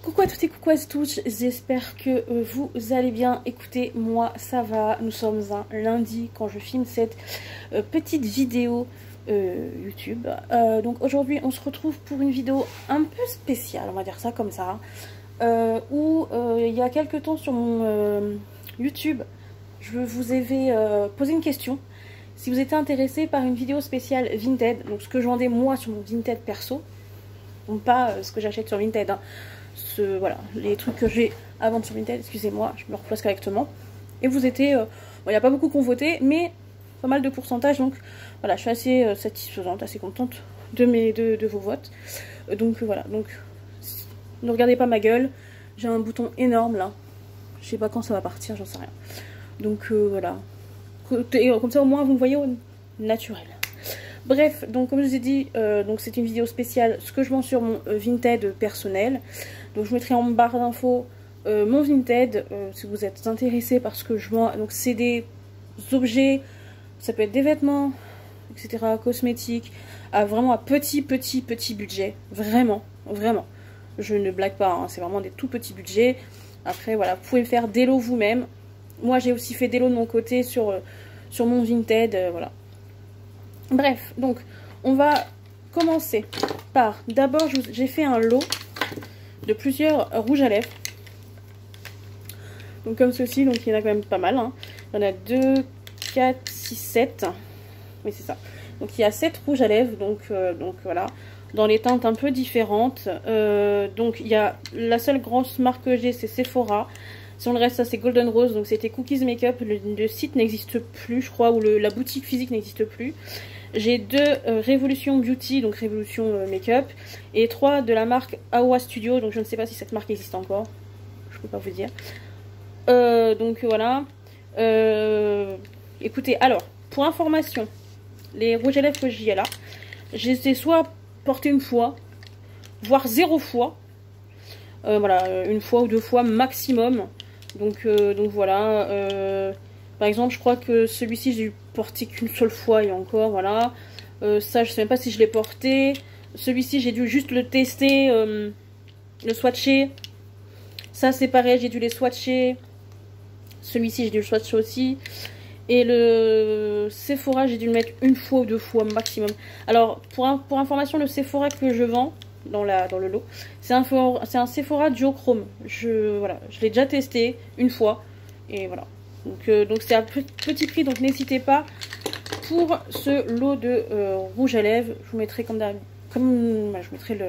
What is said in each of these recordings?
Coucou à toutes et coucou à tous, j'espère que vous allez bien. Écoutez, moi ça va, nous sommes un lundi quand je filme cette petite vidéo YouTube. Donc aujourd'hui on se retrouve pour une vidéo un peu spéciale, on va dire ça comme ça, où il y a quelques temps sur mon YouTube, je vous avais posé une question. Si vous étiez intéressé par une vidéo spéciale Vinted, donc ce que je vendais moi sur mon Vinted perso, donc pas ce que j'achète sur Vinted, hein. Voilà, les trucs que j'ai à vendre sur Vinted, excusez-moi, je me replace correctement. Et vous étiez, bon, il n'y a pas beaucoup qui ont voté, mais pas mal de pourcentage, donc voilà, je suis assez satisfaisante, assez contente de vos votes. Donc voilà, donc ne regardez pas ma gueule, j'ai un bouton énorme là, je sais pas quand ça va partir, j'en sais rien. Donc voilà, comme ça au moins vous me voyez au naturel. Bref, donc comme je vous ai dit, donc c'est une vidéo spéciale, ce que je vends sur mon Vinted personnel. Donc je mettrai en barre d'infos mon Vinted, si vous êtes intéressé par ce que je vends. Donc c'est des objets, ça peut être des vêtements, etc., cosmétiques, vraiment à petit budget. Vraiment, vraiment. Je ne blague pas, hein, c'est vraiment des tout petits budgets. Après voilà, vous pouvez faire des lots vous-même. Moi j'ai aussi fait des lots de mon côté sur mon Vinted, voilà. Bref, donc on va commencer par, d'abord j'ai fait un lot de plusieurs rouges à lèvres. Donc comme ceci, donc il y en a quand même pas mal, hein. Il y en a 2, 4, 6, 7. Oui c'est ça. Donc il y a 7 rouges à lèvres, donc voilà, dans les teintes un peu différentes. Donc il y a la seule grosse marque que j'ai, c'est Sephora. Si on le reste, ça c'est Golden Rose, donc c'était Cookies Makeup. Le site n'existe plus, je crois, ou la boutique physique n'existe plus. J'ai 2 Révolution Beauty, donc Révolution Makeup, et 3 de la marque Awa Studio, donc je ne sais pas si cette marque existe encore, je peux pas vous dire. Donc voilà. Écoutez, alors, pour information, les rouges à lèvres que j'ai là, je les ai soit portés une fois, voire 0 fois. Voilà, une fois ou 2 fois maximum. Donc voilà. Par exemple, je crois que celui-ci, j'ai porté qu'une seule fois et encore, voilà. Ça, je sais même pas si je l'ai porté. Celui-ci, j'ai dû juste le tester, le swatcher. Ça, c'est pareil, j'ai dû les swatcher. Celui-ci, j'ai dû le swatcher aussi. Et le Sephora, j'ai dû le mettre une fois ou 2 fois maximum. Alors, pour information, le Sephora que je vends dans le lot, c'est un Sephora Duochrome. Voilà, je l'ai déjà testé une fois. Et voilà. Donc c'est à petit prix, donc n'hésitez pas. Pour ce lot de rouge à lèvres, je vous mettrai bah, je mettrai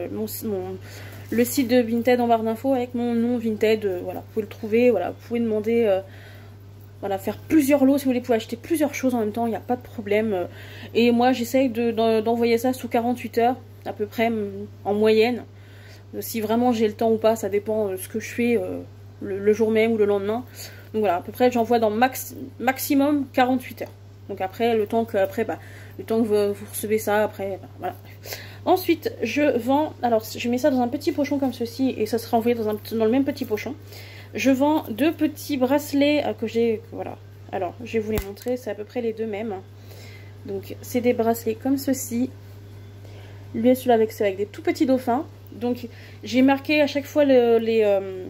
le site de Vinted en barre d'infos avec mon nom Vinted. Voilà, vous pouvez le trouver. Voilà, vous pouvez demander, voilà, faire plusieurs lots si vous voulez. Vous pouvez acheter plusieurs choses en même temps, il n'y a pas de problème. Et moi, j'essaye d'envoyer ça sous 48 heures à peu près en moyenne. Si vraiment j'ai le temps ou pas, ça dépend de ce que je fais le jour même ou le lendemain. Donc voilà, à peu près j'envoie dans maximum 48 heures. Donc après, le temps que vous recevez ça, après, voilà. Ensuite, je vends, alors je mets ça dans un petit pochon comme ceci, et ça sera envoyé dans le même petit pochon. Je vends 2 petits bracelets que j'ai, voilà. Alors, je vais vous les montrer, c'est à peu près les 2 mêmes. Donc, c'est des bracelets comme ceci. Lui et celui-là avec des tout petits dauphins. Donc, j'ai marqué à chaque fois les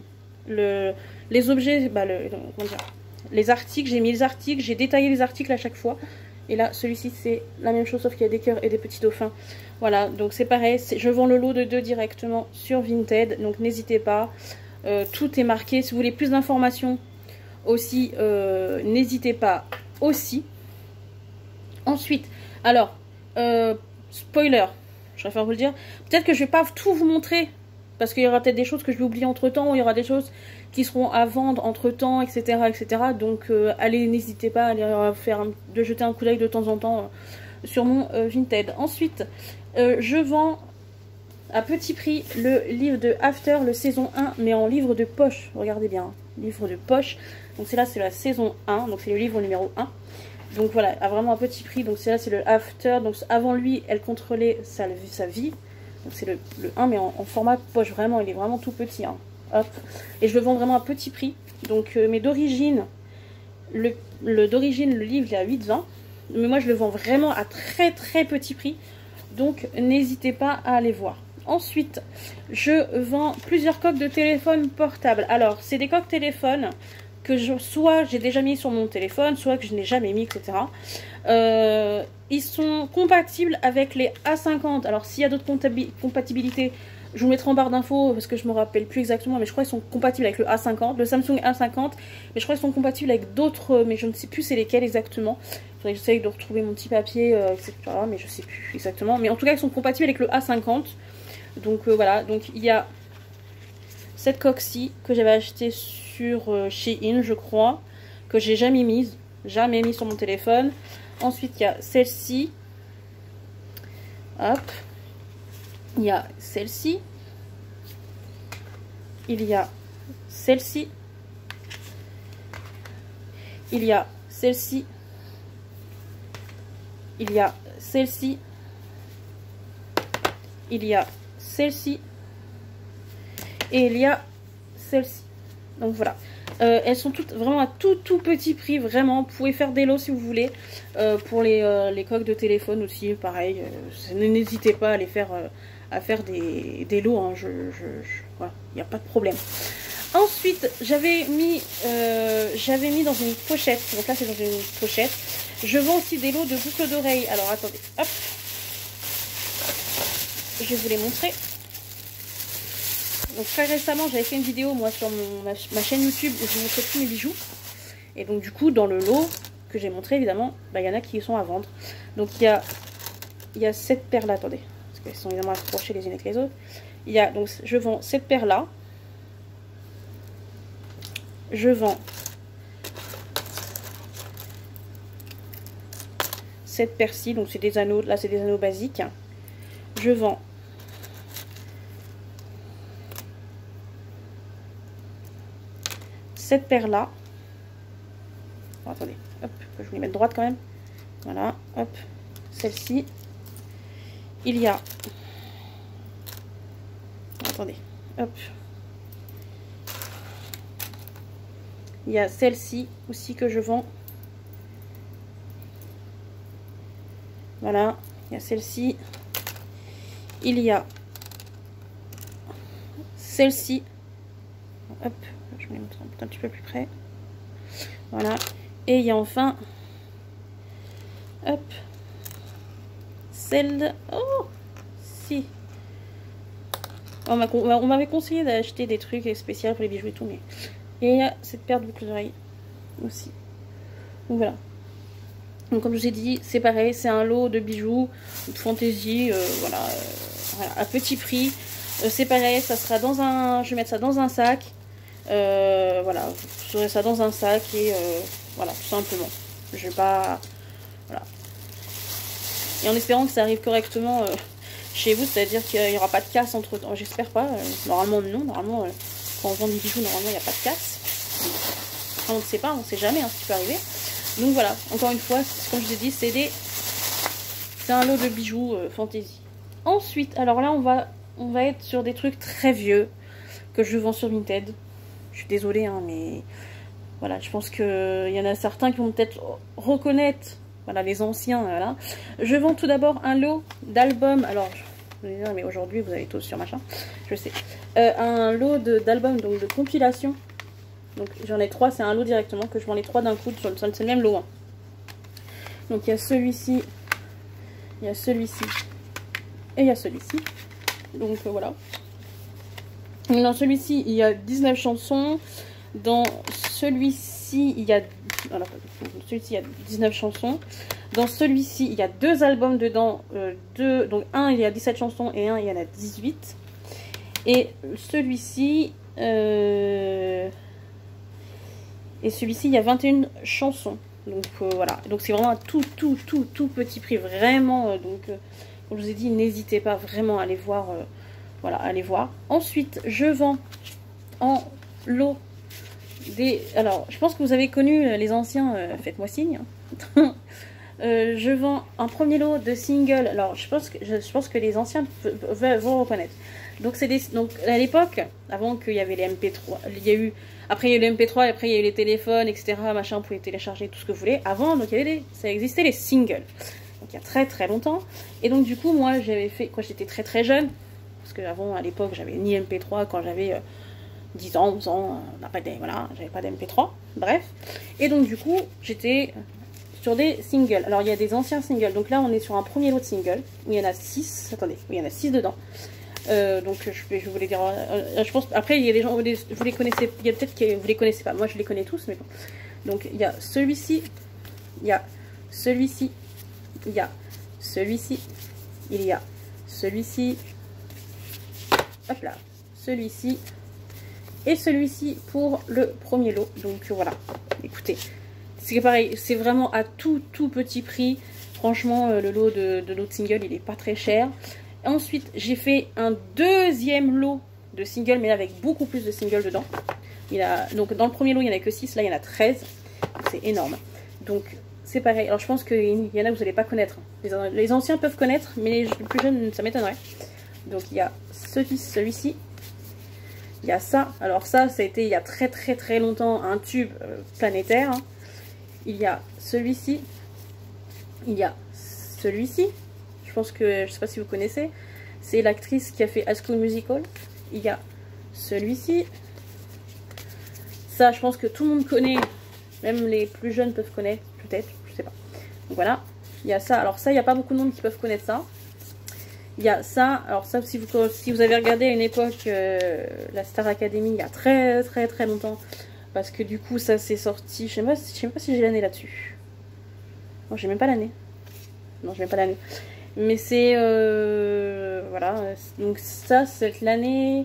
objets, bah, comment dire, les articles, j'ai mis les articles, j'ai détaillé les articles à chaque fois. Et là, celui-ci, c'est la même chose, sauf qu'il y a des cœurs et des petits dauphins. Voilà, donc c'est pareil, je vends le lot de 2 directement sur Vinted, donc n'hésitez pas. Tout est marqué. Si vous voulez plus d'informations aussi, n'hésitez pas aussi. Ensuite, alors, spoiler, je préfère vous le dire. Peut-être que je vais pas tout vous montrer, parce qu'il y aura peut-être des choses que je vais oublier entre temps, ou il y aura des choses qui seront à vendre entre temps, etc. etc. Donc allez, n'hésitez pas à aller de jeter un coup d'œil de temps en temps sur mon Vinted. Ensuite, je vends à petit prix le livre de After, le saison 1, mais en livre de poche. Regardez bien, hein, livre de poche. Donc c'est la saison 1, donc c'est le livre numéro 1. Donc voilà, à vraiment un petit prix. Donc c'est le After. Donc avant lui, elle contrôlait sa vie. Donc c'est le 1 mais en format poche, vraiment, il est vraiment tout petit, hein. Hop. Et je le vends vraiment à petit prix. Donc mais d'origine, le livre il est à 8,20. Mais moi je le vends vraiment à très petit prix. Donc n'hésitez pas à aller voir. Ensuite, je vends plusieurs coques de téléphone portable. Alors, c'est des coques téléphone que soit j'ai déjà mis sur mon téléphone, soit que je n'ai jamais mis, etc. Ils sont compatibles avec les A50. Alors, s'il y a d'autres compatibilités, je vous mettrai en barre d'infos parce que je me rappelle plus exactement, mais je crois qu'ils sont compatibles avec le A50, le Samsung A50, mais je crois qu'ils sont compatibles avec d'autres, mais je ne sais plus c'est lesquels exactement. Il faudrait que j'essaye de retrouver mon petit papier, etc. Mais je ne sais plus exactement. Mais en tout cas, ils sont compatibles avec le A50. Donc voilà, donc il y a cette coque-ci que j'avais achetée sur Shein, je crois, que j'ai jamais mise sur mon téléphone. Ensuite, il y a celle-ci. Hop. Il y a celle-ci. Il y a celle-ci. Il y a celle-ci. Il y a celle-ci. Il y a celle-ci. Et il y a celle-ci. Donc voilà. Elles sont toutes vraiment à tout petit prix, vraiment. Vous pouvez faire des lots si vous voulez. Pour les coques de téléphone aussi, pareil. N'hésitez pas à les faire, à faire des lots. Hein. Voilà, il n'y a pas de problème. Ensuite, j'avais mis dans une pochette. Donc là, c'est dans une pochette. Je vends aussi des lots de boucles d'oreilles. Alors attendez, hop. Je vais vous les montrer. Donc très récemment, j'avais fait une vidéo moi sur ma chaîne YouTube où je vous montrais tous mes bijoux. Et donc du coup, dans le lot que j'ai montré, évidemment, bah, y en a qui sont à vendre. Donc il y a cette paire là, attendez, parce qu'elles sont évidemment accrochées les unes avec les autres. Donc je vends cette paire là. Je vends cette paire-ci, donc c'est des anneaux, là c'est des anneaux basiques. Je vends cette paire là. Oh, attendez, hop, je vais les mettre droite quand même. Voilà, hop, celle-ci. Il y a, attendez, hop, il y a celle-ci aussi que je vends. Voilà, il y a celle-ci. Il y a celle-ci. Hop, je vais les mettre un petit peu plus près. Voilà. Et il y a enfin, hop, celle. Oh, si. On m'avait conseillé d'acheter des trucs spéciaux pour les bijoux et tout, mais. Et il y a cette paire de boucles d'oreilles aussi. Donc voilà. Donc comme je vous ai dit, c'est pareil, c'est un lot de bijoux, de fantaisie, voilà, à petit prix. C'est pareil, ça sera dans un, je vais mettre ça dans un sac. Voilà, vous aurez ça dans un sac et voilà, tout simplement. Je vais pas, voilà. Et en espérant que ça arrive correctement chez vous, c'est-à-dire qu'il n'y aura pas de casse entre temps. J'espère pas. Normalement non, normalement quand on vend des bijoux, normalement il n'y a pas de casse. Enfin, on ne sait pas, on ne sait jamais hein, ce qui peut arriver. Donc voilà, encore une fois, comme je vous ai dit, c'est un lot de bijoux fantaisie. Ensuite, alors là, on va être sur des trucs très vieux que je vends sur Vinted. Je suis désolée, hein, mais voilà, je pense qu'il y en a certains qui vont peut-être reconnaître, voilà, les anciens. Voilà. Je vends tout d'abord un lot d'albums. Alors, je vais dire, mais aujourd'hui, vous avez tous sur machin, je sais. Un lot d'albums, donc de compilation. Donc j'en ai 3, c'est un lot directement que je vends les 3 d'un coup, c'est le même lot. Hein. Donc il y a celui-ci, il y a celui-ci et il y a celui-ci. Donc voilà. Dans celui-ci, il y a 19 chansons. Dans celui-ci, il y a... Alors, celui-ci, il y a 19 chansons. Dans celui-ci, il y a 2 albums dedans. Donc un, il y a 17 chansons et un, il y en a 18. Et celui-ci... Et celui-ci, il y a 21 chansons. Donc voilà. Donc c'est vraiment un tout petit prix. Vraiment. Comme je vous ai dit, n'hésitez pas vraiment à aller voir. Voilà, allez voir. Ensuite, je vends en lot des... Alors, je pense que vous avez connu les anciens. Faites-moi signe. Je vends un premier lot de singles. Alors, je pense que les anciens vont reconnaître. Donc, donc à l'époque, avant qu'il y avait les MP3, après il y a eu les MP3, et après il y a eu les téléphones, etc. Machin, vous pouvez télécharger tout ce que vous voulez. Avant, donc ça existait les singles. Donc il y a très longtemps. Et donc du coup, moi j'avais fait, quand j'étais très jeune, parce qu'avant, à l'époque, j'avais ni MP3 quand j'avais 10 ans, 11 ans, voilà, j'avais pas d'MP3, bref. Et donc du coup, j'étais sur des singles. Alors il y a des anciens singles, donc là on est sur un premier lot de singles, où il y en a 6, attendez, oui, il y en a 6 dedans. Donc je voulais dire, je pense, après il y a des gens, vous les connaissez, il y a peut-être que vous les connaissez pas, moi je les connais tous, mais bon. Donc il y a celui-ci, il y a celui-ci, il y a celui-ci, il y a celui-ci, hop là, celui-ci, et celui-ci pour le premier lot. Donc voilà, écoutez, c'est pareil, c'est vraiment à tout petit prix. Franchement, le lot de l'autre single, il est pas très cher. Ensuite, j'ai fait un deuxième lot de singles, mais avec beaucoup plus de singles dedans. Donc dans le premier lot, il n'y en a que 6, là il y en a 13. C'est énorme. Donc c'est pareil. Alors je pense qu'il y en a que vous n'allez pas connaître. Les anciens peuvent connaître, mais les plus jeunes, ça m'étonnerait. Donc il y a celui-ci. Il y a ça. Alors ça a été il y a très longtemps un tube planétaire. Hein. Il y a celui-ci. Il y a celui-ci. Je pense que, je sais pas si vous connaissez. C'est l'actrice qui a fait High School Musical. Il y a celui-ci. Ça, je pense que tout le monde connaît. Même les plus jeunes peuvent connaître, peut-être, je sais pas. Donc voilà, il y a ça. Alors ça, il n'y a pas beaucoup de monde qui peuvent connaître ça. Il y a ça. Alors ça, si vous avez regardé à une époque la Star Academy, il y a très longtemps. Parce que du coup, ça s'est sorti. Je sais même pas si j'ai l'année là-dessus. Non, j'ai même pas l'année. Non, j'ai même pas l'année. Mais c'est... voilà. Donc ça, c'est l'année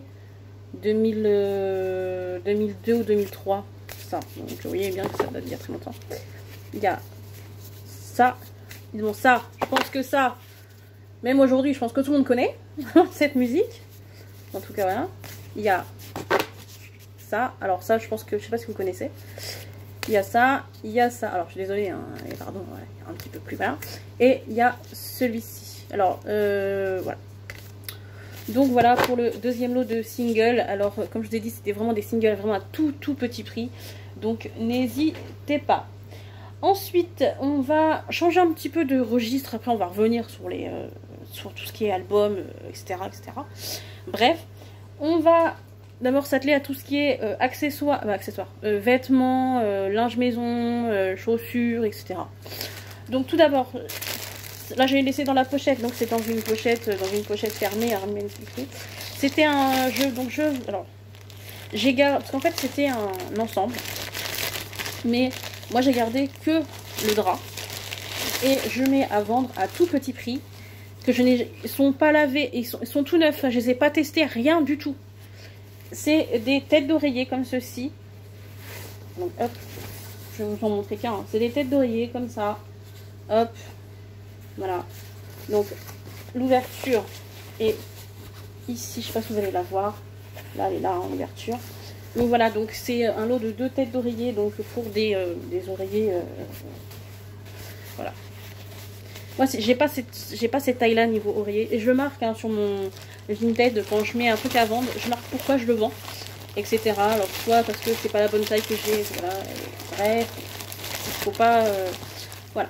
2002 ou 2003. Ça. Donc vous voyez bien que ça date d'il y a très longtemps. Il y a ça. Bon, ça, je pense que ça, même aujourd'hui, je pense que tout le monde connaît cette musique. En tout cas, voilà. Il y a ça. Alors ça, je pense que, je sais pas si vous connaissez. Il y a ça, il y a ça. Alors, je suis désolée, hein, pardon, ouais, un petit peu plus bas. Et il y a celui-ci. Alors, voilà. Donc voilà pour le deuxième lot de singles. Alors comme je vous ai dit, c'était vraiment des singles vraiment à tout petit prix. Donc n'hésitez pas. Ensuite, on va changer un petit peu de registre. Après, on va revenir sur tout ce qui est album, etc., etc. Bref, on va d'abord s'atteler à tout ce qui est vêtements, linge maison, chaussures, etc. Donc tout d'abord... Là, j'ai laissé dans la pochette, donc c'est dans une pochette fermée. C'était un jeu, donc alors, j'ai gardé, parce qu'en fait c'était un ensemble, mais moi j'ai gardé que le drap et je mets à vendre à tout petit prix. Ils sont pas lavés, ils sont tout neufs. Je les ai pas testés, rien du tout. C'est des têtes d'oreiller comme ceci. Donc hop, je vais vous en montrer qu'un. Hein. C'est des têtes d'oreiller comme ça. Hop. Voilà, donc l'ouverture est ici, je sais pas si vous allez la voir, là elle est là en ouverture. Donc voilà, donc c'est un lot de 2 têtes d'oreiller, donc pour des oreillers, voilà. Moi j'ai pas cette taille là niveau oreiller, et je le marque hein, sur mon Vinted quand je mets un truc à vendre, je marque pourquoi je le vends, etc. Alors soit parce que c'est pas la bonne taille que j'ai, voilà, bref, il faut pas, voilà.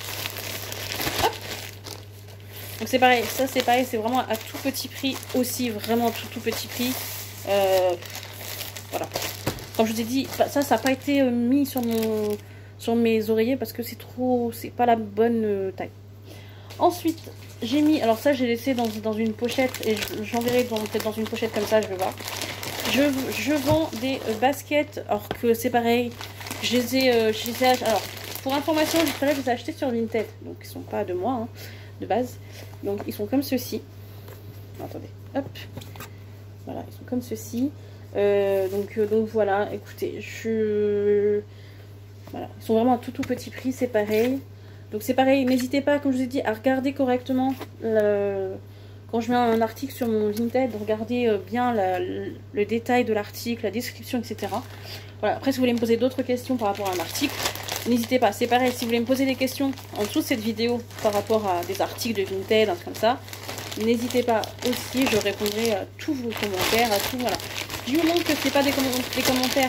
Donc c'est pareil, ça c'est pareil, c'est vraiment à tout petit prix aussi, vraiment tout petit prix. Voilà. Comme je vous ai dit, ça n'a pas été mis sur mes oreillers parce que c'est pas la bonne taille. Ensuite, j'ai mis, alors ça j'ai laissé dans une pochette et j'enverrai peut-être dans une pochette comme ça, je vais voir. Je vends des baskets, alors que c'est pareil, je les ai alors pour information, je les ai achetés sur Vinted, donc ils sont pas de moi, hein, de base. Donc ils sont comme ceci. Attendez, hop. Voilà, ils sont comme ceci. Donc voilà, écoutez, voilà, ils sont vraiment à tout petit prix, c'est pareil. Donc c'est pareil, n'hésitez pas, comme je vous ai dit, à regarder correctement quand je mets un article sur mon Vinted, regardez bien le détail de l'article, la description, etc. Voilà, après si vous voulez me poser d'autres questions par rapport à un article, n'hésitez pas, c'est pareil, si vous voulez me poser des questions en dessous de cette vidéo par rapport à des articles de Vinted, un truc comme ça, n'hésitez pas aussi, je répondrai à tous vos commentaires, à tout, voilà. Du moment que c'est pas des commentaires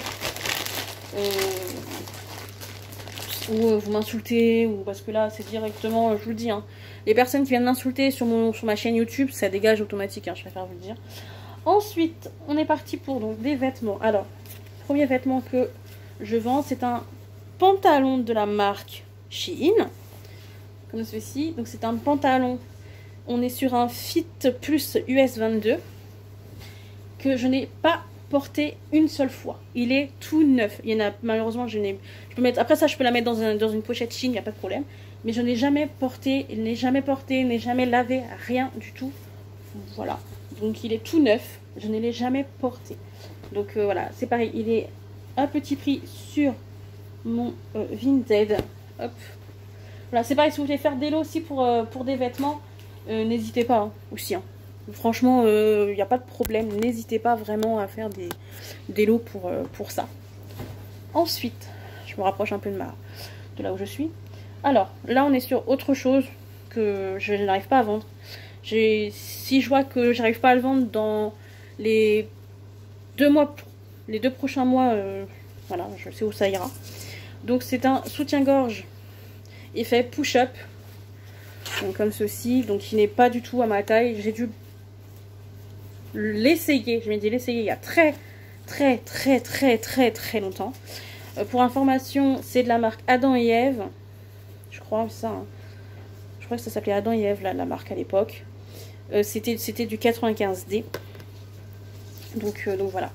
où vous m'insultez, ou parce que là c'est directement, je vous le dis, hein, Les personnes qui viennent m'insulter sur ma chaîne YouTube, ça dégage automatique, hein, je préfère vous le dire. Ensuite, on est parti pour donc des vêtements. Alors, premier vêtement que je vends, c'est un pantalon de la marque Shein, comme ceci. Donc c'est un pantalon, on est sur un Fit Plus US 22, que je n'ai pas porté une seule fois. Il est tout neuf. Il y en a, malheureusement, je peux mettre, après ça, je peux la mettre dans une pochette Shein, il n'y a pas de problème. Mais je n'ai jamais porté, il n'est jamais porté, n'est jamais lavé, rien du tout. Voilà. Donc il est tout neuf. Je ne l'ai jamais porté. Donc voilà, c'est pareil. Il est à petit prix sur mon Vinted. Hop. Voilà, c'est pareil. Si vous voulez faire des lots aussi pour des vêtements, n'hésitez pas hein, aussi. Hein. Franchement, il n'y a pas de problème. N'hésitez pas vraiment à faire des lots pour ça. Ensuite, je me rapproche un peu de là où je suis. Alors, là, on est sur autre chose que je n'arrive pas à vendre. Si je vois que j'arrive pas à le vendre dans les 2 prochains mois, voilà, je sais où ça ira. Donc, c'est un soutien-gorge effet push-up. Donc, comme ceci. Donc, il n'est pas du tout à ma taille. J'ai dû l'essayer. Je m'ai dit l'essayer il y a très longtemps. Pour information, c'est de la marque Adam et Ève. Je crois ça. Hein. Je crois que ça s'appelait Adam et Ève, la marque à l'époque. C'était du 95D. Donc voilà.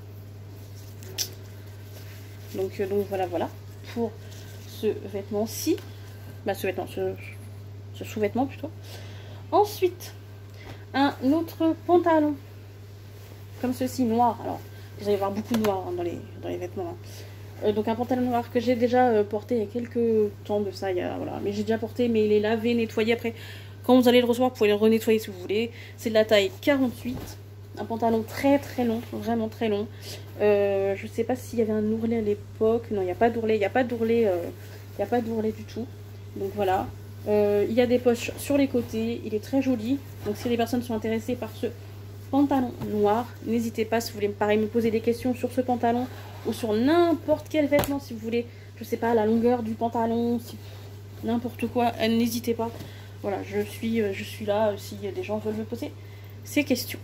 Donc voilà. Pour ce vêtement-ci. Bah ce sous-vêtement plutôt. Ensuite, un autre pantalon. Comme ceci, noir. Alors, vous allez voir beaucoup de noir hein, dans les vêtements. Hein. Donc un pantalon noir que j'ai déjà porté il y a quelques temps de ça. Voilà. Mais j'ai déjà porté, mais il est lavé, nettoyé. Après, quand vous allez le recevoir, vous pouvez le renettoyer si vous voulez. C'est de la taille 48. Un pantalon très long, vraiment très long. Je sais pas s'il y avait un ourlet à l'époque. Non, il n'y a pas d'ourlet. Il n'y a pas d'ourlet du tout. Donc voilà. Il y a des poches sur les côtés. Il est très joli. Donc si les personnes sont intéressées par ce pantalon noir, n'hésitez pas si vous voulez pareil me poser des questions sur ce pantalon ou sur n'importe quel vêtement si vous voulez, je sais pas, la longueur du pantalon, n'importe quoi, n'hésitez pas. Voilà, je suis là si des gens veulent me poser ces questions.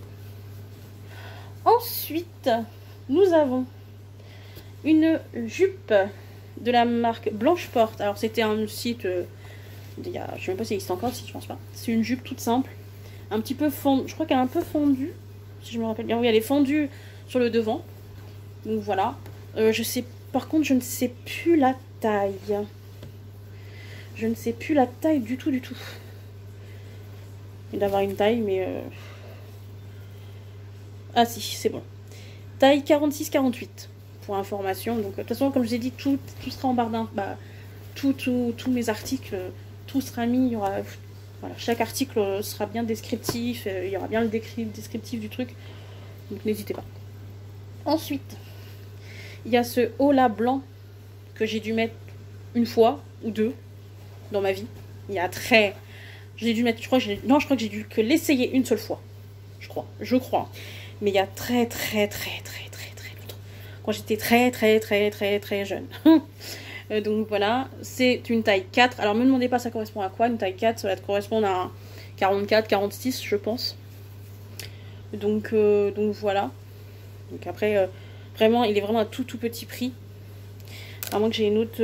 Ensuite, nous avons une jupe de la marque Blanche Porte. Alors c'était un site, je sais même pas si ça existe encore, si je pense pas. C'est une jupe toute simple, un petit peu fondue, je crois qu'elle est un peu fondue, si je me rappelle bien. Oui, elle est fondue sur le devant. Donc voilà. Par contre, je ne sais plus la taille. Je ne sais plus la taille du tout. Il d'avoir une taille, mais... Ah si, c'est bon. Taille 46-48, pour information. Donc, de toute façon, comme je vous ai dit, tout sera en barre d'un... Bah, tous mes articles, tout sera mis. Il y aura... Voilà, chaque article sera bien descriptif. Il y aura bien le descriptif du truc. Donc, n'hésitez pas. Ensuite, il y a ce haut là blanc que j'ai dû mettre une fois ou deux dans ma vie. Il y a j'ai dû mettre, je crois que j'ai dû que l'essayer une seule fois. Je crois. Mais il y a très longtemps. Quand j'étais très jeune. Donc voilà, c'est une taille 4. Alors me demandez pas ça correspond à quoi. Une taille 4, ça va correspondre à un 44, 46 je pense. Donc voilà. Donc après, vraiment, il est vraiment à tout petit prix. À moins que j'ai une autre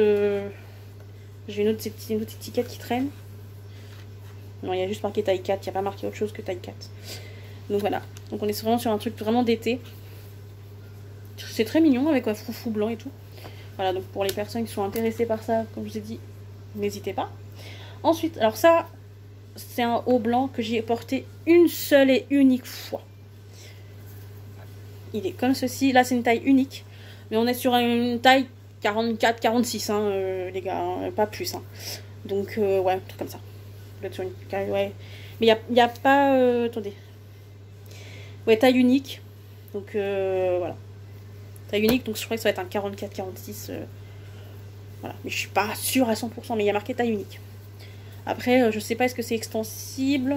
étiquette qui traîne. Non, il y a juste marqué taille 4. Il n'y a pas marqué autre chose que taille 4. Donc voilà. Donc on est vraiment sur un truc vraiment d'été. C'est très mignon avec un froufrou blanc et tout. Voilà, donc pour les personnes qui sont intéressées par ça, comme je vous ai dit, n'hésitez pas. Ensuite, alors ça, c'est un haut blanc que j'ai porté une seule et unique fois. Il est comme ceci. Là, c'est une taille unique. Mais on est sur une taille 44, 46, hein, les gars. Hein, pas plus. Hein. Donc, ouais, un truc comme ça. Ouais. Mais il n'y a pas... attendez. Ouais, taille unique. Donc, voilà. Taille unique. Donc, je crois que ça va être un 44, 46. Voilà. Mais je suis pas sûre à 100%. Mais il y a marqué taille unique. Après, je sais pas, est-ce que c'est extensible?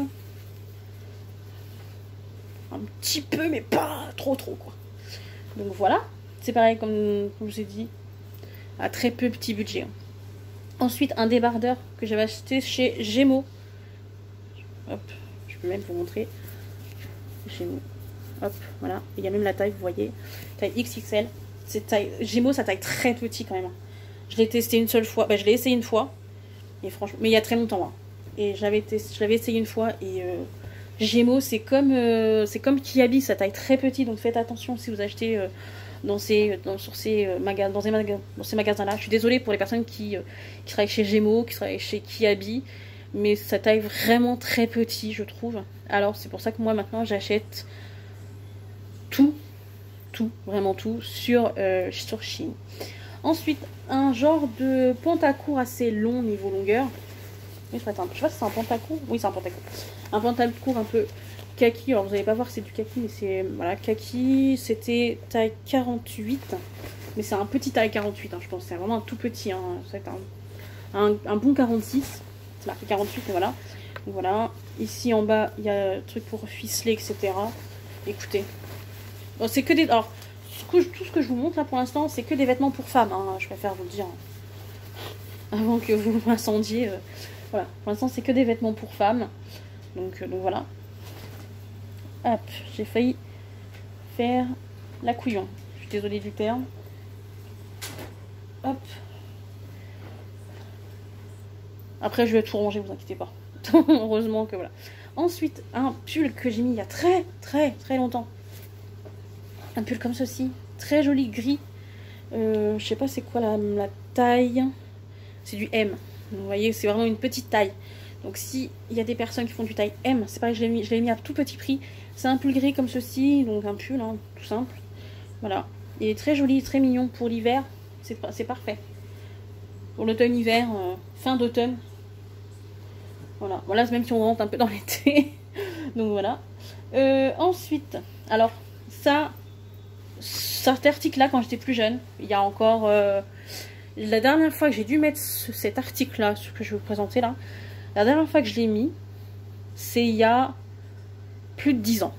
Un petit peu, mais pas trop quoi. Donc voilà, c'est pareil comme je vous ai dit, à très peu petit budget. Ensuite, un débardeur que j'avais acheté chez Gémeaux. Hop, je peux même vous montrer. Gémeaux. Hop, voilà. Il y a même la taille, vous voyez. Taille XXL. C'est taille... Gémeaux, ça taille très petit quand même. Je l'ai testé une seule fois. Bah, je l'ai essayé une fois. Et franchement, mais il y a très longtemps. Hein. Et je l'avais essayé une fois. Et Gémeaux, c'est comme Kiabi, ça taille très petit. Donc faites attention si vous achetez dans ces magasins-là. Je suis désolée pour les personnes qui travaillent chez Gémeaux, qui travaillent chez Kiabi. Mais ça taille vraiment très petit, je trouve. Alors c'est pour ça que moi maintenant j'achète tout, vraiment tout sur Shein. Ensuite, un genre de pantacourt assez long niveau longueur. Oui, je sais pas si c'est un pantacourt. Oui, c'est un pantacourt. Un pantacourt un peu kaki. Alors vous n'allez pas voir c'est du kaki, mais c'est voilà kaki. C'était taille 48, mais c'est un petit taille 48. Hein, je pense c'est vraiment un tout petit. Hein. C'est un bon 46. C'est marqué 48, mais voilà. Donc voilà. Ici en bas, il y a un truc pour ficeler, etc. Écoutez, bon, c'est que des. Alors, tout ce que je vous montre là pour l'instant, c'est que des vêtements pour femmes. Hein, je préfère vous le dire avant que vous m'incendiez. Voilà, pour l'instant, c'est que des vêtements pour femmes. Donc voilà. Hop, j'ai failli faire la couillon. Je suis désolée du terme. Hop. Après, je vais tout ranger, vous inquiétez pas. Heureusement que voilà. Ensuite, un pull que j'ai mis il y a très longtemps. Un pull comme ceci, très joli gris. Je sais pas c'est quoi la taille. C'est du M. Vous voyez, c'est vraiment une petite taille. Donc si il y a des personnes qui font du taille M, c'est pareil, je l'ai mis à tout petit prix. C'est un pull gris comme ceci, donc un pull, hein, tout simple. Voilà. Il est très joli, très mignon pour l'hiver. C'est parfait. Pour l'automne-hiver, fin d'automne. Voilà. Voilà, même si on rentre un peu dans l'été. Donc voilà. Ensuite, alors cet article-là, quand j'étais plus jeune, il y a encore... la dernière fois que j'ai dû mettre cet article-là, ce que je vais vous présenter là, la dernière fois que je l'ai mis, c'est il y a plus de 10 ans.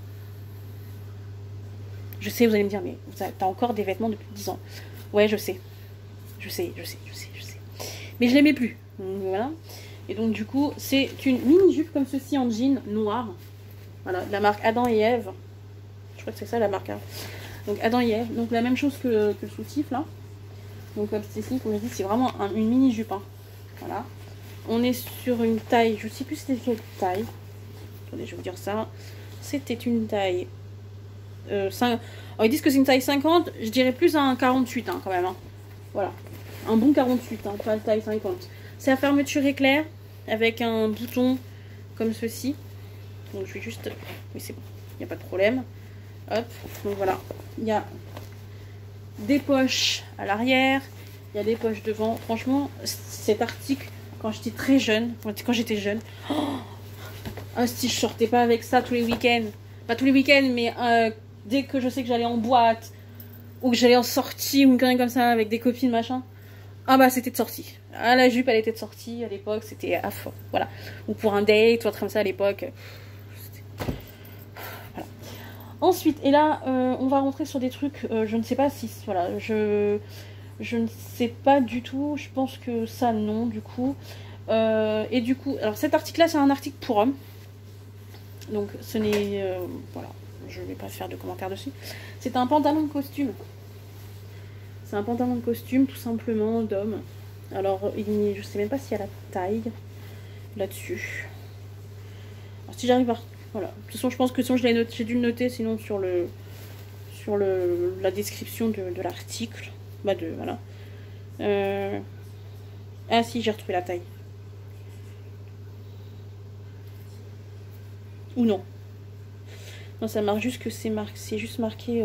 Je sais, vous allez me dire, mais t'as encore des vêtements depuis 10 ans. Ouais, je sais. Je sais. Mais je l'aimais plus. Donc voilà. Et donc du coup, c'est une mini-jupe comme ceci en jean noir. Voilà, de la marque Adam et Ève. Je crois que c'est ça la marque. Hein. Donc Adam et Ève. Donc la même chose que le soutif là. Donc comme ceci, comme je dis, c'est vraiment une mini-jupe. Hein. Voilà. On est sur une taille, je sais plus c'était quelle taille. Attendez, je vais vous dire ça. C'était une taille 5. Alors, ils disent que c'est une taille 50, je dirais plus un 48 hein, quand même. Hein. Voilà. Un bon 48, hein, pas la taille 50. C'est à fermeture éclair avec un bouton comme ceci. Donc je vais juste... Oui, c'est bon, il n'y a pas de problème. Hop, donc voilà. Il y a des poches à l'arrière, il y a des poches devant. Franchement, cet article, quand j'étais très jeune, quand j'étais jeune, si je sortais pas avec ça tous les week-ends, pas tous les week-ends, mais dès que je sais que j'allais en boîte, ou que j'allais en sortie, ou une connerie comme ça, avec des copines, machin, ah bah c'était de sortie. Ah, la jupe, elle était de sortie à l'époque, c'était à fond. Voilà. Ou pour un date, ou autre comme ça à l'époque. Voilà. Ensuite, et là, on va rentrer sur des trucs, je ne sais pas si, voilà, je ne sais pas du tout, je pense que ça, non, du coup. Et du coup, alors cet article-là, c'est un article pour hommes. Donc, ce n'est, voilà, je ne vais pas faire de commentaires dessus. C'est un pantalon de costume. C'est un pantalon de costume, tout simplement, d'homme. Alors, je sais même pas s'il y a la taille là-dessus. Alors, si j'arrive à... Voilà. De toute façon, je pense que sinon, j'ai dû le noter, sinon, sur la description de l'article. Bah, voilà. Ah, si, j'ai retrouvé la taille. Ou non. Non, ça marque juste que c'est juste marqué...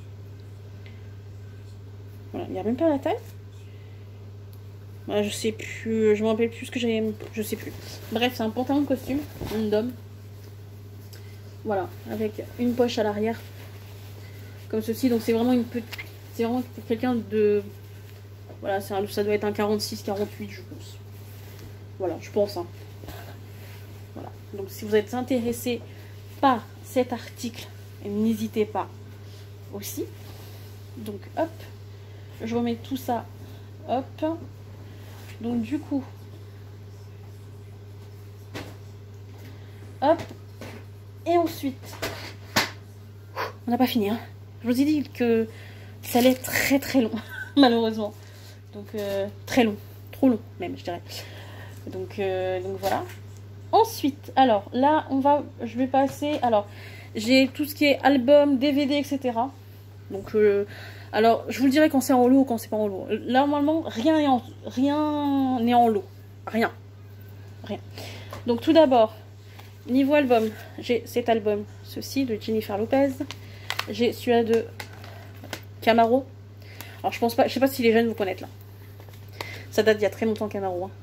Voilà, il n'y a même pas la taille. Voilà, je sais plus, je me rappelle plus ce que j'avais, je sais plus. Bref, c'est un pantalon de costume, d'homme. Voilà, avec une poche à l'arrière, comme ceci. Donc c'est vraiment c'est vraiment quelqu'un de, voilà, ça doit être un 46, 48, je pense. Voilà, je pense. Hein. Voilà. Donc si vous êtes intéressé par cet article, n'hésitez pas aussi. Donc hop, je remets tout ça, hop. Donc du coup, Hop. Et ensuite, on n'a pas fini. Hein. Je vous ai dit que ça allait très très long, malheureusement. Donc très long, trop long même, je dirais. Donc voilà. Ensuite, alors là, je vais passer. Alors, j'ai tout ce qui est album, DVD, etc. Donc, alors, je vous le dirai quand c'est en lot ou quand c'est pas en lot. Là, normalement, rien n'est en lot. Rien. Donc, tout d'abord, niveau album, j'ai cet album, ceci de Jennifer Lopez. J'ai celui-là de Camaro. Alors, je sais pas si les jeunes vous connaissent là. Ça date d'il y a très longtemps, Camaro. Hein.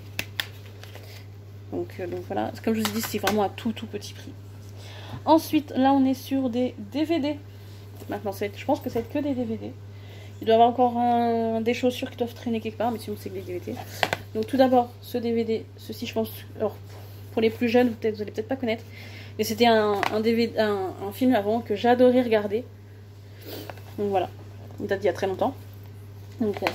Donc voilà, comme je vous ai dit, c'est vraiment à tout petit prix. Ensuite, là, on est sur des DVD. Maintenant, je pense que c'est que des DVD. Il doit y avoir encore des chaussures qui doivent traîner quelque part, mais sinon, c'est que des DVD. Donc, tout d'abord, ce DVD, ceci, je pense, alors, pour les plus jeunes, vous allez peut-être pas connaître, mais c'était un film avant que j'adorais regarder. Donc voilà, il date d'il y a très longtemps. Donc, il y a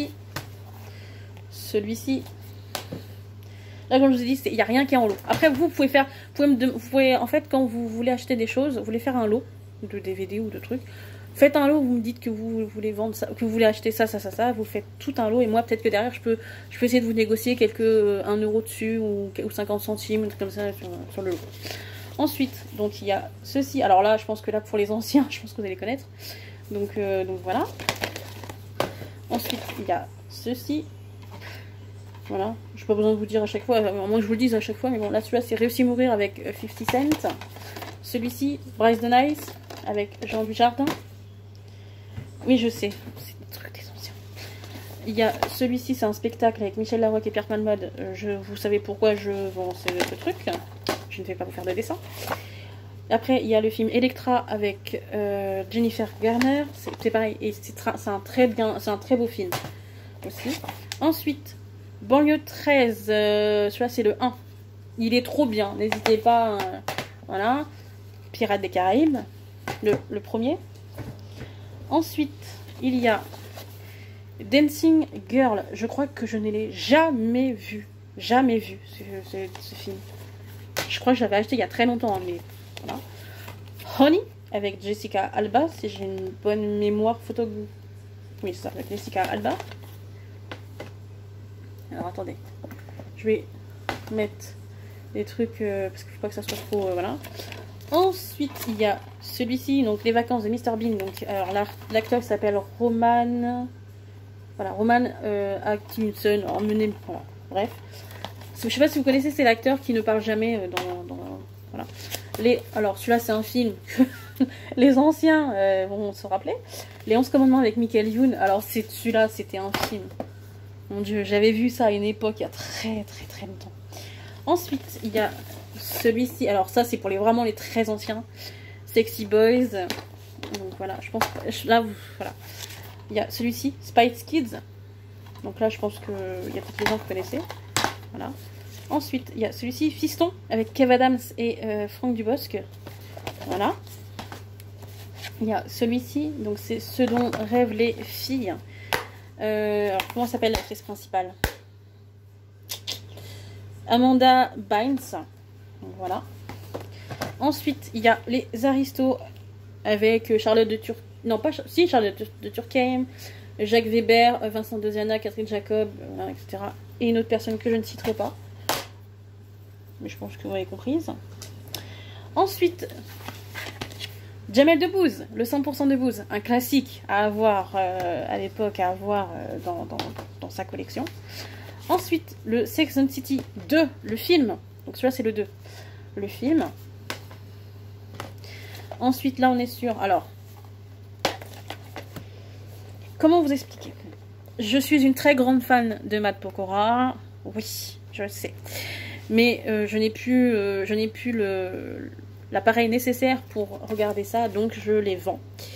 celui-ci. Là, comme je vous ai dit, il n'y a rien qui est en lot. Après, vous pouvez en fait, quand vous voulez acheter des choses, vous voulez faire un lot de DVD ou de trucs. Faites un lot, vous me dites que vous voulez vendre ça, que vous voulez acheter ça. Vous faites tout un lot et moi, peut-être que derrière, je peux essayer de vous négocier 1 € dessus ou 50 centimes, comme ça, sur le lot. Ensuite, donc il y a ceci. Alors là, je pense que là, pour les anciens, je pense que vous allez connaître. Donc voilà. Ensuite, il y a ceci. Voilà, je n'ai pas besoin de vous dire à chaque fois, à moins que je vous le dise à chaque fois, mais bon, là, celui-là, c'est Réussi à mourir avec 50 Cent. Celui-ci, Bryce the Nice, avec Jean Dujardin. Oui, je sais, c'est des trucs des anciens. Il y a celui-ci, c'est un spectacle avec Michel Larocque et Pierre Palmade. Vous savez pourquoi je vends ce truc. Je ne vais pas vous faire de dessin. Après, il y a le film Electra avec Jennifer Garner. C'est pareil, et c'est un très beau film aussi. Ensuite, Banlieue 13, celui-là c'est le 1. Il est trop bien, n'hésitez pas. Voilà. Pirates des Caraïbes, le premier. Ensuite, il y a Dancing Girl. Je crois que je ne l'ai jamais vu. Jamais vu ce film. Je crois que je l'avais acheté il y a très longtemps. Mais voilà. Honey avec Jessica Alba, si j'ai une bonne mémoire photo. Oui, c'est ça, avec Jessica Alba. Alors attendez, je vais mettre des trucs parce qu'il ne faut pas que ça soit trop. Voilà. Ensuite, il y a celui-ci, donc Les Vacances de Mr Bean. Donc, alors là, l'acteur s'appelle Roman. Voilà, Roman Atkinson. Voilà, bref. Je sais pas si vous connaissez, c'est l'acteur qui ne parle jamais voilà. Alors, celui-là, c'est un film que les anciens vont se rappeler. Les 11 commandements avec Michael Youn. Alors, celui-là, c'était un film. Mon Dieu, j'avais vu ça à une époque, il y a très longtemps. Ensuite, il y a celui-ci. Alors ça, c'est pour vraiment les très anciens. Sexy Boys. Donc voilà, je pense... Là, voilà. Il y a celui-ci, Spice Kids. Donc là, je pense qu'il y a peut-être des gens que vous connaissez. Voilà. Ensuite, il y a celui-ci, Fiston, avec Kev Adams et Franck Dubosc. Voilà. Il y a celui-ci, donc c'est ce dont rêvent les filles. Alors, comment s'appelle l'actrice principale? Amanda Bynes. Donc, voilà. Ensuite, il y a les Aristos avec Charlotte de Turckheim. Non, pas si, Charlotte de Turckheim, Jacques Weber, Vincent Dezana, Catherine Jacob, etc. Et une autre personne que je ne citerai pas. Mais je pense que vous avez comprise. Ensuite, Jamel Debbouze, le 100% Debbouze, un classique à avoir à l'époque, dans sa collection. Ensuite, le Sex and the City 2, le film. Donc celui-là, c'est le 2. Le film. Ensuite, là, on est sur... Alors, comment vous expliquer? Je suis une très grande fan de Matt Pokora. Oui, je le sais. Mais je n'ai plus l'appareil nécessaire pour regarder ça, donc je les vends.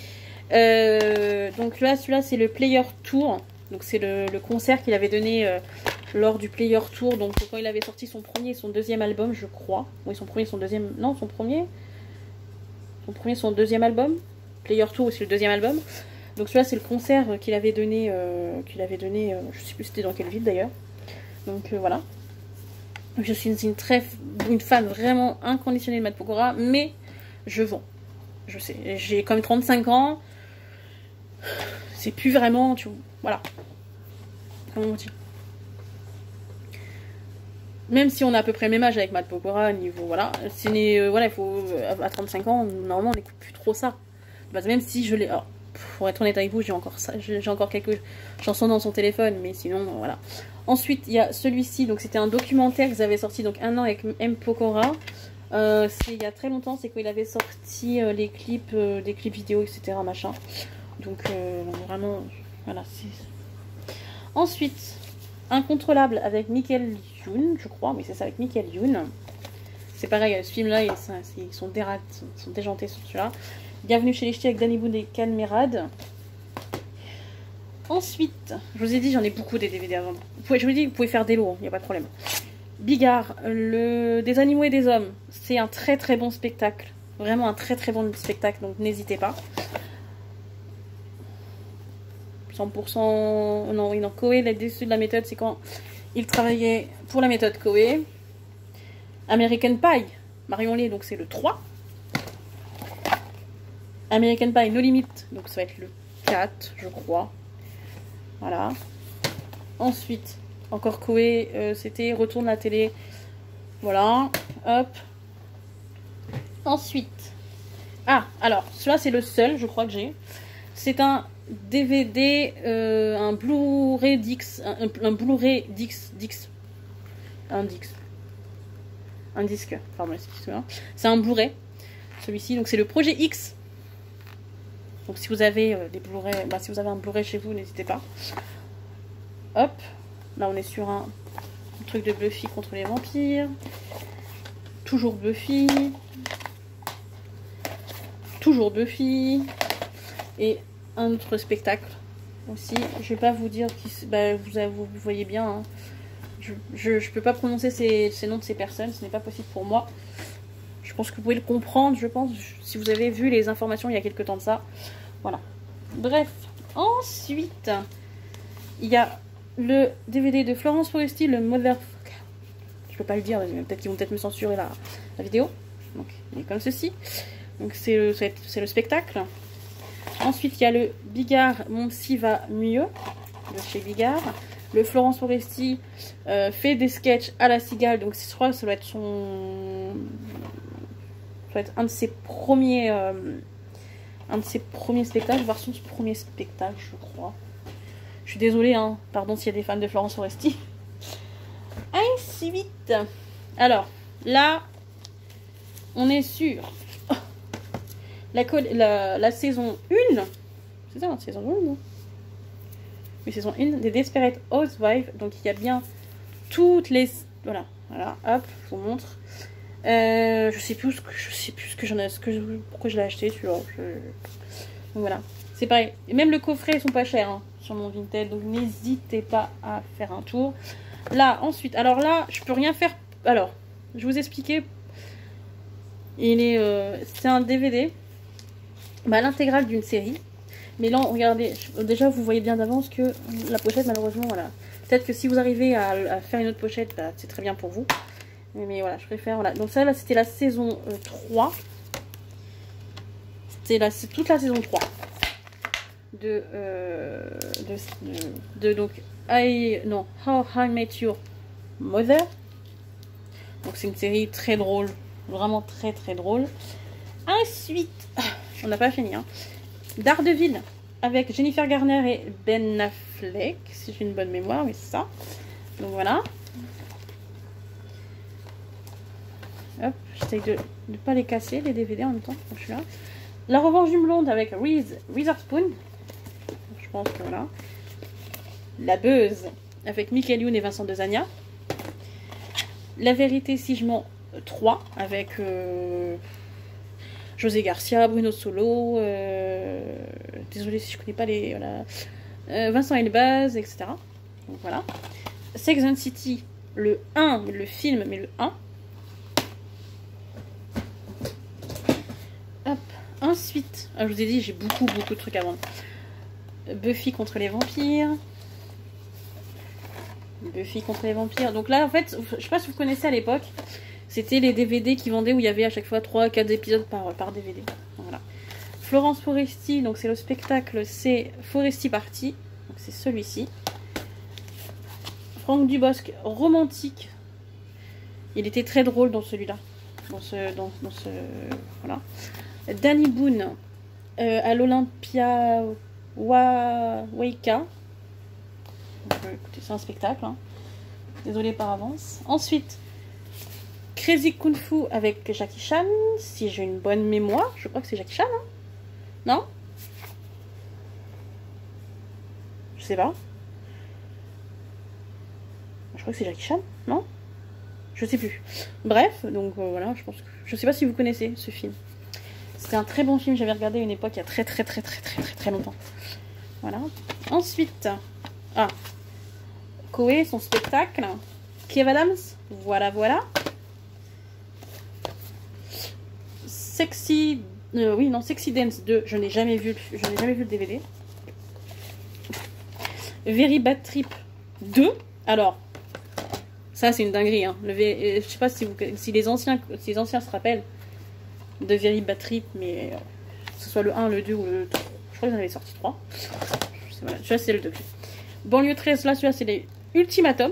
Donc là, celui-là, c'est le Player Tour. Donc c'est le concert qu'il avait donné lors du Player Tour. Donc quand il avait sorti son premier et son deuxième album, je crois. Oui, son premier et son deuxième... Non, son premier, son deuxième album. Player Tour, c'est le deuxième album. Donc celui-là, c'est le concert qu'il avait donné, je sais plus c'était dans quelle ville d'ailleurs. Donc voilà. Je suis une fan vraiment inconditionnelle de Matt Pokora, mais je vends. Je sais, j'ai quand même 35 ans. C'est plus vraiment, tu vois, voilà. Comment on dit. Même si on a à peu près le même âge avec Matt Pokora, niveau, voilà. Voilà, il faut, à 35 ans, normalement, on n'écoute plus trop ça. Bah, même si je l'ai... Pour être honnête avec vous, j'ai encore ça, j'ai encore quelques chansons dans son téléphone, mais sinon, voilà. Ensuite, il y a celui-ci, donc c'était un documentaire qu'ils avaient sorti donc 1 an avec M. Pokora. C'est il y a très longtemps, c'est qu'il avait sorti les clips, des clips vidéo, etc. machin. Donc vraiment, voilà. Ensuite, Incontrôlable avec Michael Youn, je crois, mais c'est ça, avec Michael Youn. C'est pareil, ce film-là, ils sont déjantés sur celui-là. Bienvenue chez les Ch'tis avec Danny Boone et Can Merad. Ensuite, je vous ai dit, j'en ai beaucoup des DVD à vendre. Je vous dis, vous pouvez faire des lots, il n'y a pas de problème. Bigard, des animaux et des hommes, c'est un très très bon spectacle. Vraiment un très très bon spectacle, donc n'hésitez pas. 100%... Non, oui, non, Koei, la déçu de la méthode, c'est quand il travaillait pour la méthode Koei. American Pie, Marion-Lé, donc c'est le 3. American Pie No Limit, donc ça va être le 4, je crois. Voilà. Ensuite, encore Koei, c'était Retourne la télé. Voilà, hop. Ensuite, alors, celui-là c'est le seul, je crois que j'ai. C'est un DVD, un Blu-ray Dix, un Blu-ray Dix, un disque, pardon, excusez-moi. C'est un Blu-ray, celui-ci, donc c'est le Projet X. Donc si vous avez des Blu-ray, si vous avez un Blu-ray chez vous, n'hésitez pas. Hop, là on est sur un truc de Buffy contre les vampires. Toujours Buffy. Toujours Buffy. Et un autre spectacle aussi. Je vais pas vous dire qui, vous voyez bien. Hein. Je peux pas prononcer ces noms de ces personnes, ce n'est pas possible pour moi. Je pense que vous pouvez le comprendre, je pense, si vous avez vu les informations il y a quelques temps de ça. Voilà. Bref. Ensuite, il y a le DVD de Florence Foresti, le Motherfucker. Je peux pas le dire, peut-être qu'ils vont peut-être me censurer la vidéo. Donc, il est comme ceci. Donc, c'est le spectacle. Ensuite, il y a le Bigard, Mon Psy va mieux, de chez Bigard. Le Florence Foresti fait des sketchs à la cigale. Donc, je crois que ça doit être un de ses premiers... spectacles, voire son premier spectacle, je crois. Je suis désolée, hein. Pardon s'il y a des fans de Florence Foresti. Ensuite, alors, là, on est sur la saison 1. C'est ça, la saison 1, non? Oui, saison 1 des Desperate Housewives. Donc, il y a bien toutes les... Voilà, hop, je vous montre. Je sais plus ce que j'en ai, pourquoi je l'ai acheté celui-là. Donc voilà, c'est pareil. Et même le coffret, ils sont pas chers hein, sur mon Vinted, donc n'hésitez pas à faire un tour. Là, ensuite, alors là, je peux rien faire. Alors, je vais vous expliquer. C'est un DVD, l'intégrale d'une série. Mais là, regardez, déjà vous voyez bien d'avance que la pochette, malheureusement, voilà. Peut-être que si vous arrivez à faire une autre pochette, c'est très bien pour vous. Mais voilà, je préfère, voilà. Donc ça, là, c'était la saison 3. C'était toute la saison 3. Donc, How I Met Your Mother. Donc c'est une série très drôle. Vraiment très très drôle. Ensuite, on n'a pas fini, hein. Daredevil, avec Jennifer Garner et Ben Affleck, si j'ai une bonne mémoire, mais c'est ça. Donc voilà. Hop, j'essaye de ne pas les casser, les DVD en même temps, quand je suis là. La Revanche d'une blonde avec Reese Witherspoon. Je pense que voilà. La Beuse avec Michael Youn et Vincent Dezania. La Vérité si je mens 3 avec José Garcia, Bruno Solo. Désolée si je connais pas les... Voilà. Vincent Elbaz, etc. Donc voilà. Sex and the City, le 1, le film, mais le 1. Hop. Ensuite, je vous ai dit, j'ai beaucoup de trucs à vendre. Buffy contre les vampires. Buffy contre les vampires. Donc là, en fait, je sais pas si vous connaissez à l'époque, c'était les DVD qui vendaient où il y avait à chaque fois 3-4 épisodes par DVD. Voilà. Florence Foresti, donc c'est le spectacle, c'est Foresti Party. Donc c'est celui-ci. Franck Dubosc, romantique. Il était très drôle dans celui-là. Voilà. Danny Boone à l'Olympia Waika. Écoutez, c'est un spectacle. Hein. Désolée par avance. Ensuite, Crazy Kung Fu avec Jackie Chan. Si j'ai une bonne mémoire, je crois que c'est Jackie Chan. Hein, non? Je sais pas. Je crois que c'est Jackie Chan, non? Je sais plus. Bref, donc voilà, je pense que... Je sais pas si vous connaissez ce film. C'était un très bon film, j'avais regardé à une époque il y a très longtemps. Voilà. Ensuite, Koé, son spectacle. Kev Adams, voilà. Sexy Dance 2, je n'ai jamais vu le DVD. Very Bad Trip 2, alors... Ça, c'est une dinguerie. Hein. Je sais pas si les anciens se rappellent de Very Bad Trip, mais que ce soit le 1, le 2 ou le 3. Je crois qu'ils en avaient sorti 3. Voilà, celui-là, c'est le 2. Banlieue 13, là, celui-là, c'est les Ultimatum.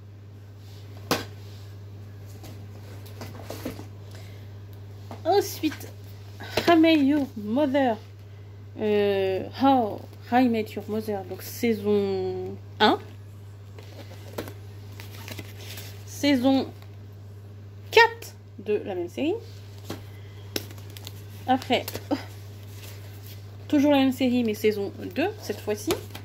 Ensuite, How I Met Your Mother. How I Met Your Mother, donc saison 1. Saison 4 de la même série. Après, toujours la même série, mais saison 2, cette fois-ci.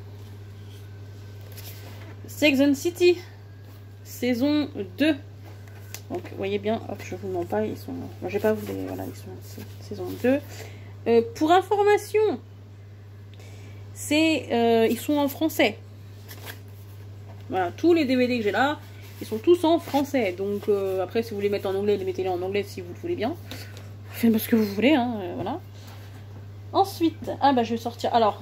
Sex and City, saison 2. Donc, vous voyez bien, hop, je vous mens pas, ils sont... Moi, je vais pas vous les... Voilà, ils sont saison 2. Pour information, c'est... ils sont en français. Voilà, tous les DVD que j'ai là, ils sont tous en français. Donc, après, si vous les mettez en anglais, les mettez-les en anglais si vous le voulez bien. Faites ce que vous voulez, hein, voilà. Ensuite, je vais sortir. Alors,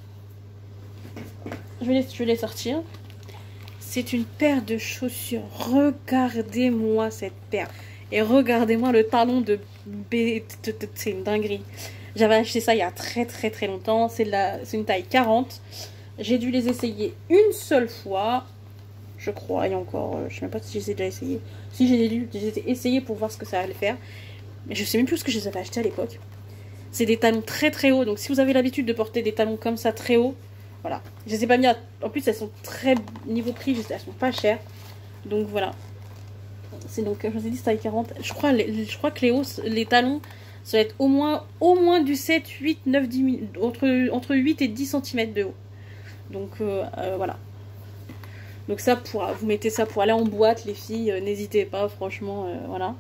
je vais les sortir. C'est une paire de chaussures. Regardez-moi cette paire. Et regardez-moi le talon de B. C'est une dinguerie. J'avais acheté ça il y a très longtemps. C'est une taille 40. J'ai dû les essayer une seule fois. Je crois. Et encore, je sais même pas si je les ai déjà essayés. Si j'ai dû les essayer pour voir ce que ça allait faire. Mais je sais même plus ce que je les avais achetés à l'époque. C'est des talons très hauts. Donc si vous avez l'habitude de porter des talons comme ça très hauts, voilà. Je les ai pas mis à... En plus, elles sont très... Niveau prix, elles sont pas chères. Donc voilà. C'est donc, je vous ai dit, c'est taille 40. Je crois que les talons, ça va être au moins du 7, 8, 9, 10... Entre 8 et 10 cm de haut. Donc voilà. Donc ça, vous mettez ça pour aller en boîte, les filles. N'hésitez pas, franchement, voilà.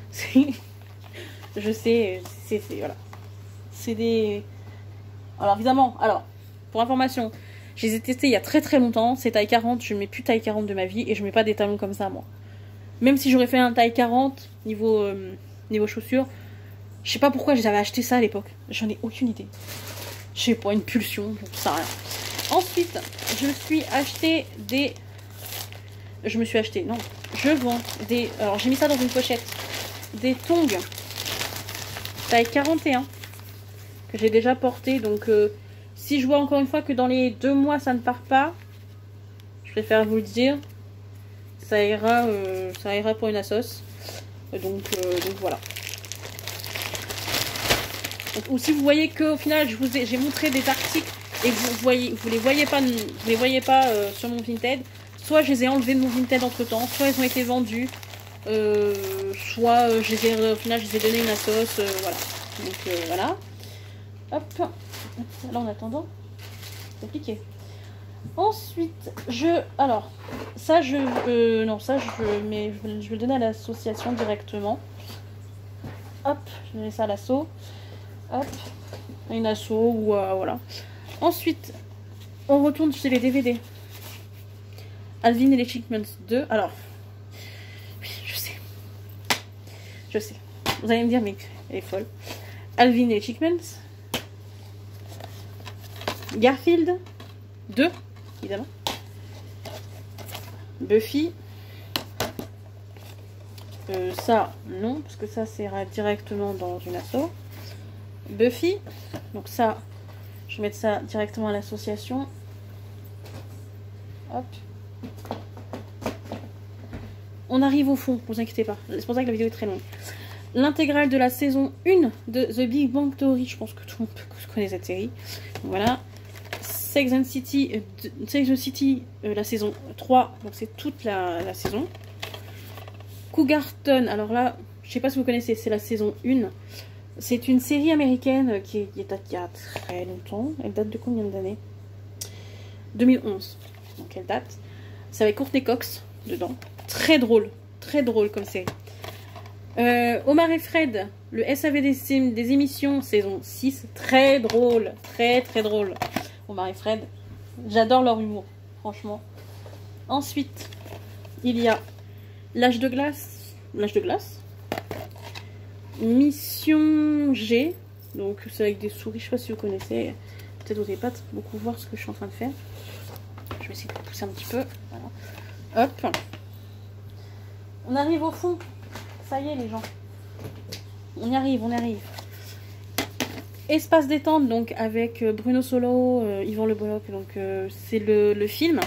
Je sais, voilà. C'est des... Alors évidemment, pour information, je les ai testés il y a très longtemps. C'est taille 40, je mets plus taille 40 de ma vie et je mets pas des talons comme ça, moi. Même si j'aurais fait un taille 40 niveau chaussures, je sais pas pourquoi j'avais acheté ça à l'époque. J'en ai aucune idée. Je sais pas, une pulsion, je sais rien. Ensuite, je me suis acheté alors j'ai mis ça dans une pochette. Des tongs taille 41 que j'ai déjà porté. Donc si je vois encore une fois que dans les 2 mois ça ne part pas, je préfère vous le dire, ça ira pour une assos. Donc voilà. Donc, ou si vous voyez qu'au final j'ai montré des articles et que vous les voyez pas sur mon Vinted, soit je les ai enlevés de mon Vinted entre temps, soit ils ont été vendus, soit au final je les ai donné une assos, voilà. Donc voilà. Hop. Là en attendant, c'est compliqué. Ensuite, je vais le donner à l'association directement. Hop, je vais laisser à l'asso. Hop, une asso ou voilà. Ensuite, on retourne chez les DVD. Alvin et les Chipmunks 2. Alors, oui, je sais. Vous allez me dire, mais elle est folle. Alvin et les Chipmunks. Garfield 2, évidemment. Buffy. Ça, non, parce que ça, c'est directement dans une asso. Buffy. Donc ça, je vais mettre ça directement à l'association. Hop. On arrive au fond, ne vous inquiétez pas. C'est pour ça que la vidéo est très longue. L'intégrale de la saison 1 de The Big Bang Theory. Je pense que tout le monde connaît cette série. Donc, voilà. Sex and City, la saison 3. Donc c'est toute la saison. Cougarton. Alors là, je sais pas si vous connaissez, c'est la saison 1. C'est une série américaine qui date il y a très longtemps. Elle date de combien d'années? 2011. Donc elle date. C'est avec Courtney Cox dedans. Très drôle comme série. Omar et Fred, le SAV des émissions, saison 6. Très drôle, très drôle. Omar et Fred, j'adore leur humour, franchement. Ensuite, il y a L'âge de glace. Mission G. Donc c'est avec des souris, je sais pas si vous connaissez. Peut-être vous n'allez pas beaucoup voir ce que je suis en train de faire. Je vais essayer de pousser un petit peu. Voilà. Hop. On arrive au fond. Ça y est les gens. On y arrive. Espace détente, donc avec Bruno Solo, Yvan Le Bolloc, donc c'est le film.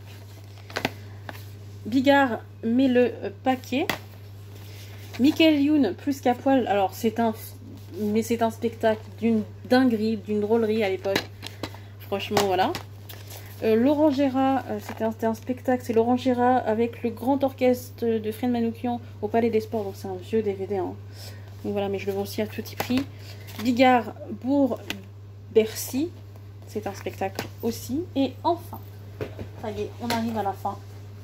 Bigard met le paquet. Michael Youn plus qu'à poil. Alors c'est un spectacle d'une dinguerie, d'une drôlerie à l'époque. Franchement voilà. Laurent Gérard, c'était un spectacle, c'est Laurent Gérard avec le grand orchestre de Fred Manoukian au Palais des Sports, donc c'est un vieux DVD. Hein. Donc voilà, mais je le vends aussi à petit prix. Bigard, Bourg, Bercy, c'est un spectacle aussi. Et enfin, ça y est, on arrive à la fin.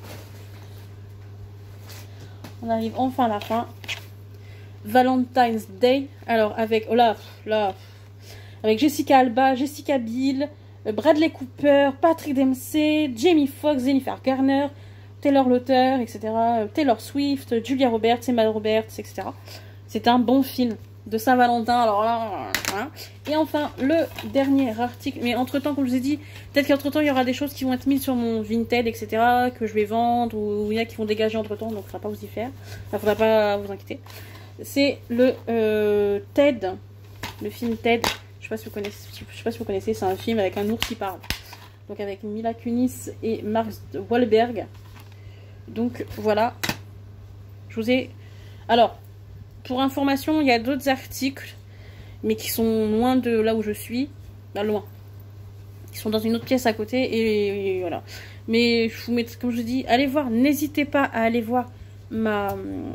On arrive enfin à la fin. Valentine's Day, alors avec, avec Jessica Alba, Jessica Biel, Bradley Cooper, Patrick Dempsey, Jamie Foxx, Jennifer Garner, Taylor Lautner, etc. Taylor Swift, Julia Roberts, Emma Roberts, etc. C'est un bon film de Saint-Valentin, alors là, hein. Et enfin, le dernier article, mais entre-temps, comme je vous ai dit, peut-être qu'entre-temps, il y aura des choses qui vont être mises sur mon Vinted, etc., que je vais vendre, ou il y en a qui vont dégager entre-temps, donc il ne faudra pas vous y faire. Enfin, il ne faudra pas vous inquiéter. C'est le Ted, le film Ted. Je sais pas si vous connaissez, c'est un film avec un ours qui parle. Donc avec Mila Kunis et Mark Wahlberg. Donc voilà. Je vous ai... Alors, pour information, il y a d'autres articles, mais qui sont loin de là où je suis. Là, loin. Ils sont dans une autre pièce à côté, et voilà. Mais je vous mets, comme je dis, allez voir. N'hésitez pas à aller voir mon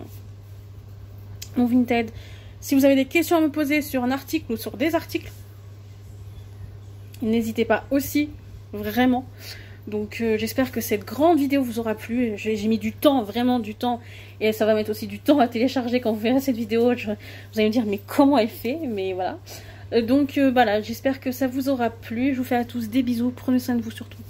Vinted. Si vous avez des questions à me poser sur un article ou sur des articles, n'hésitez pas aussi, vraiment. Donc j'espère que cette grande vidéo vous aura plu. J'ai mis du temps, vraiment du temps. Et ça va mettre aussi du temps à télécharger quand vous verrez cette vidéo. Vous allez me dire mais comment elle fait? Mais voilà. Donc voilà, j'espère que ça vous aura plu. Je vous fais à tous des bisous. Prenez soin de vous surtout.